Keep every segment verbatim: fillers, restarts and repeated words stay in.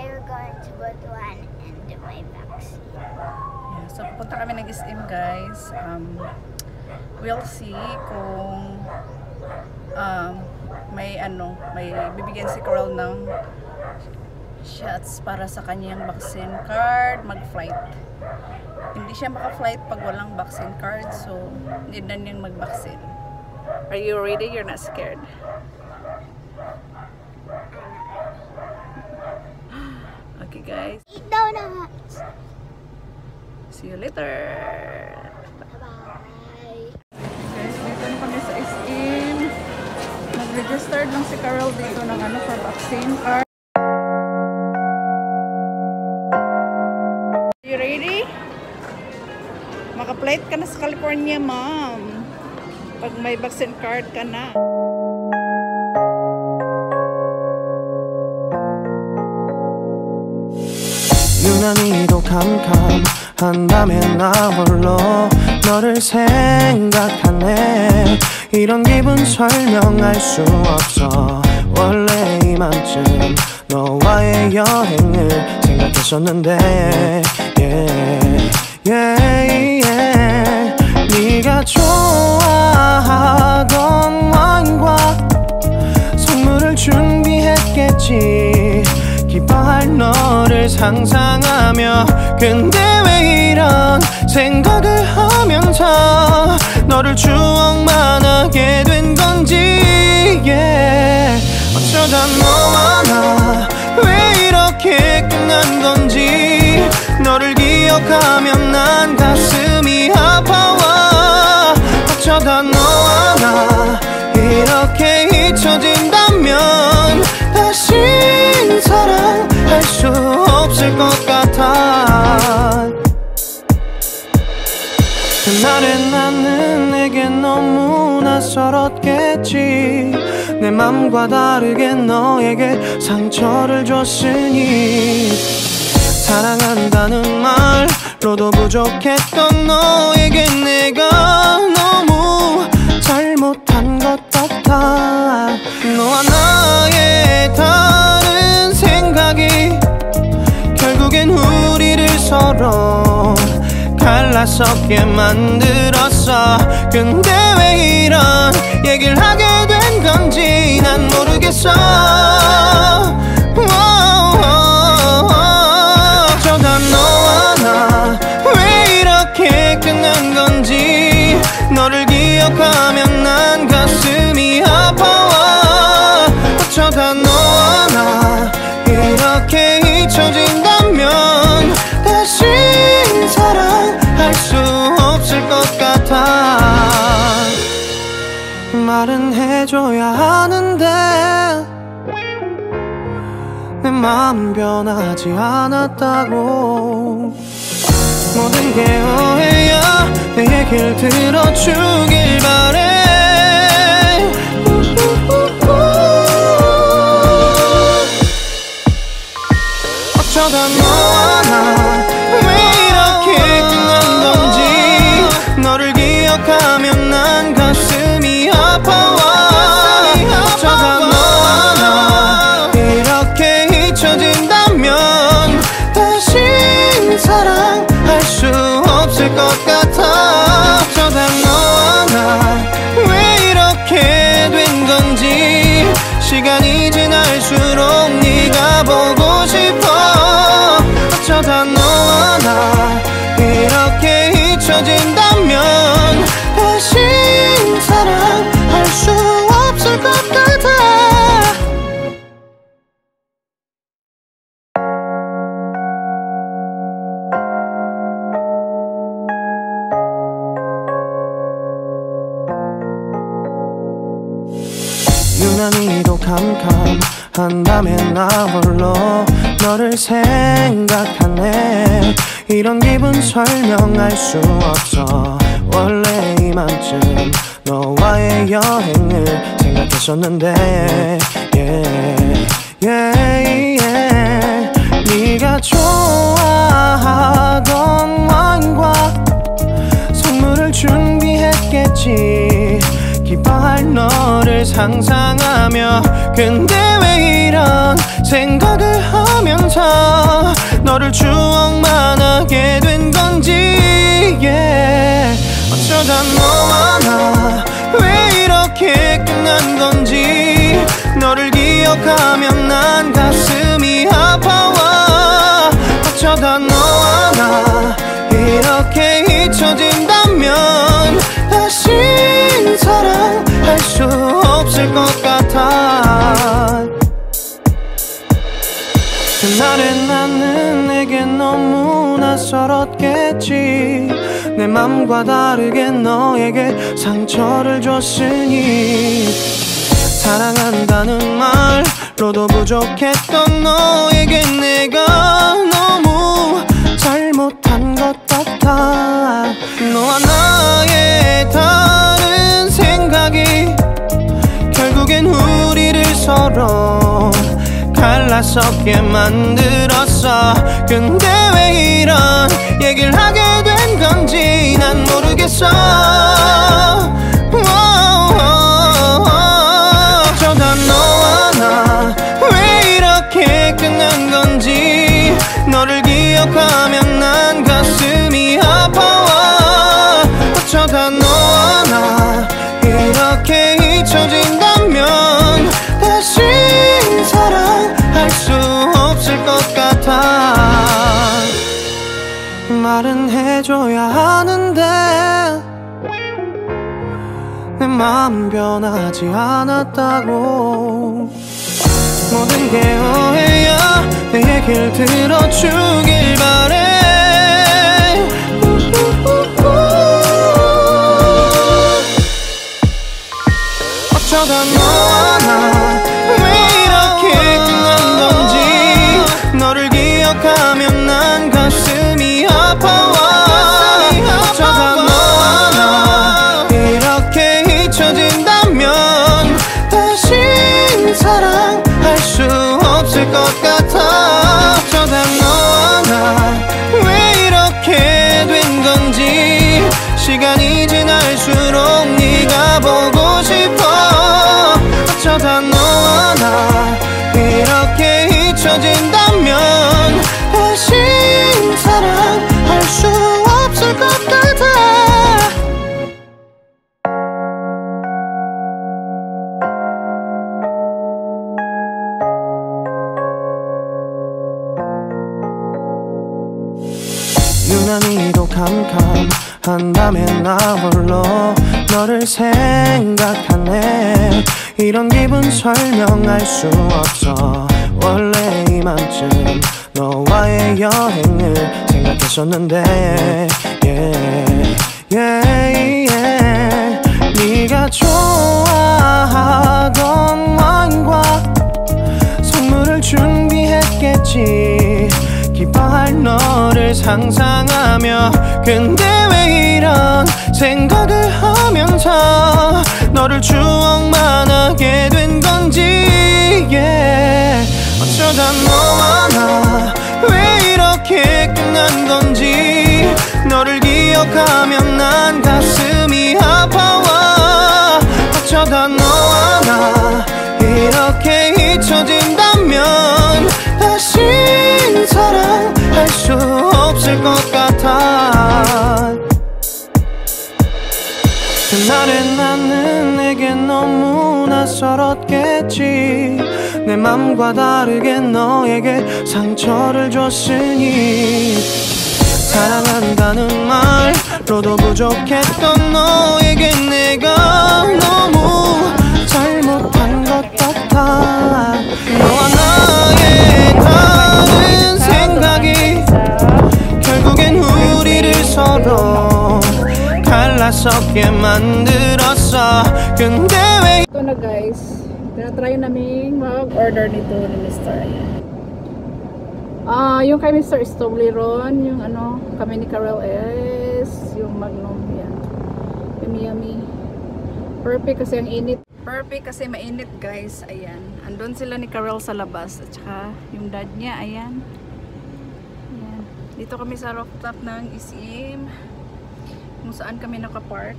they were going to Butuan and do my vaccine. Yeah, so pupunta kami ng S M guys. Um, we'll see kung um, may ano, may bibigyan si Carol ng shots para sa kanyang vaccine card, mag-flight. Hindi siya maka-flight pag walang vaccine card, so hindi na niyang mag-vaccine. Are you ready? You're not scared? Okay guys. Eat donuts! See you later! Bye-bye! Guys, dito na kami sa S M. Nag-registered lang si Carol dito ng ano for vaccine card. Are you ready? Maka-flight ka na sa California, ma'am. Pag may vaccine card ka na. 유난히도 캄캄한 밤에 나 홀로 너를 생각하네. 이런 기분 설명할 수 없어. 원래 이맘쯤 너와의 여행을 생각했었는데 yeah, yeah, yeah. 네가 좋아하던 와인과 선물을 준비했겠지. 기뻐할 너를 상상하며 근데 왜 이런 생각을 하면서 너를 추억만 하게 된 건지 yeah. 어쩌다 너와 나 왜 이렇게 끝난 건지 너를 기억하면 난 가슴이 아파와. 어쩌다 너와 나 이렇게 잊혀진다면 다시 사랑할 수 없을 것 같아. 그날의 나는 내게 너무 낯설었겠지. 내 맘과 다르게 너에게 상처를 줬으니 사랑한다는 말로도 부족했던 너에게 내가 너무 잘못한 것 같아. 너와 나의 다른 생각이 결국엔 우리를 서로 갈라서게 만들었어. 근데 왜 이런 얘기를 하게 된 건지 난 모르겠어. 어쩌다 너와 나 왜 이렇게 끝난 건지 너를 기억하면 난 가슴이 아파와. 어쩌다 너와 나 이렇게 잊혀진다면 다시 사랑할 수 없을 것 같아. 말은 해줘야 하는데 내 마음은 변하지 않았다고. 모든 게 오해야 내 얘기를 들어주길 바래. 어쩌다 너와 나 왜 이렇게 끝난 건지 너를 기억하면 난 가슴이 아파와. 어쩌다 너와 나 이렇게 잊혀진다면 다시 사랑할 수 없을 것 같아. 어쩌다 너와 나 왜 이렇게 된 건지 시간이 지날수록 네가 보고 싶어. 어쩌다 너와 나 이렇게 잊혀진다면 다시 사랑할 수 없을 것 같아. 유난히도 캄캄한 밤에 나 홀로 너를 생각하네. 이런 기분 설명할 수 없어. 원래 이맘쯤 너와의 여행을 생각했었는데 yeah, yeah, yeah. 네가 좋아하던 와인과 선물을 준비했겠지. 기뻐할 너를 상상하며 근데 왜 이런 생각을 하면 하면서 너를 추억만 하게 된 건지 yeah. 어쩌다 너와 나 왜 이렇게 끝난 건지 너를 기억하면 난 가슴이 아파와 어쩌다 너와 나 이렇게 잊혀진다면 다시 사랑할 수 없을 것 같아. 그날의 나는 내게 너무 낯설었겠지. 내 맘과 다르게 너에게 상처를 줬으니 사랑한다는 말로도 부족했던 너에게 내가 너무 잘못한 것 같아. 너와 나의 다른 생각이 결국엔 우리를 서로 갈라서게 만들었어. 근데 왜 이런 얘기를 하게 된 건지 난 모르겠어. 어쩌다 너와 나 왜 이렇게 끝난 건지 너를 기억하면 난 가슴이 아파와 어쩌다 너와 나 이렇게 잊혀진다면 다시 사랑할 수 없을 것 같아. 말은 해줘야 하는데 내 마음 변하지 않았다고. 모든 게 오해야 내 얘기를 들어주길 바래. 어쩌다 너와 나 너를 기억하면 난 가슴이 아파와 어쩌다 너와 나 이렇게 잊혀진다면 다시 사랑할 수 없을 것 같아. 어쩌다 너와 나 왜 이렇게 된 건지 시간이 지날수록 네가 보고 싶어. 어쩌다 너와 나 이렇게 잊혀진다면 다시 사랑할 수 없을 것 같아. 유난히도 캄캄한 밤에 나 홀로 너를 생각하네. 이런 기분 설명할 수 없어. 원래 이맘쯤 너와의 여행을 생각했었는데 yeah, yeah, yeah. 네가 좋아하던 와인과 선물을 준비했겠지. 기뻐할 너를 상상하며 근데 왜 이런 생각을 하면서 너를 추억만 하게 된 건지 yeah. 어쩌다 너와 나 왜 이렇게 끝난 건지 너를 기억하면 난 가슴이 아파와 어쩌다 너와 나 이렇게 잊혀진다면 다시 사랑할 수 없을 것 같아. 그날의 나는 내게 너무 낯설었겠지. 내 맘과 다르게 너에게 상처를 줬으니 사랑한다는 말로도 부족했던 너에게 내가 너무 잘못한 것 같아. 너와 나의 다른 생각이 결국엔 우리를 서로 갈라서게 만들었어. 근데 왜 ito na guys, tinatry namin mag-order nito ni mister Ayan. Ah, yung kay mister is Toblerone, yung ano, kami ni Karel is yung Magnum yan. Yummy yummy. Perfect kasi ang init. Perfect kasi mainit guys. Ayan. Andun sila ni Karel sa labas at saka yung dad niya, ayan. Ayan. Dito kami sa rooftop ng I C M. Kung saan kami nakapark.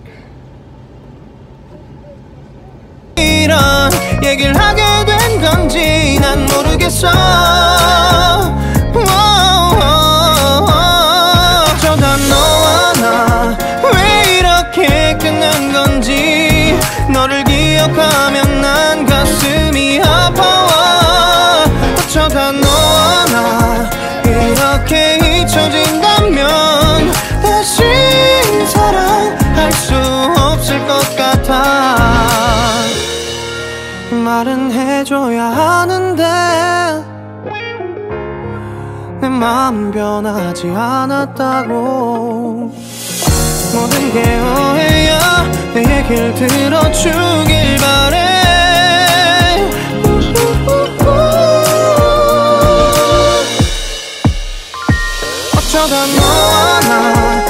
이런 얘기를 하게 된 건지 난 모르겠어. 말은 해줘야 하는데 내 마음 변하지 않았다고. 모든 게 오해야. 내 얘길 들어주길 바래. 어쩌다 너와 나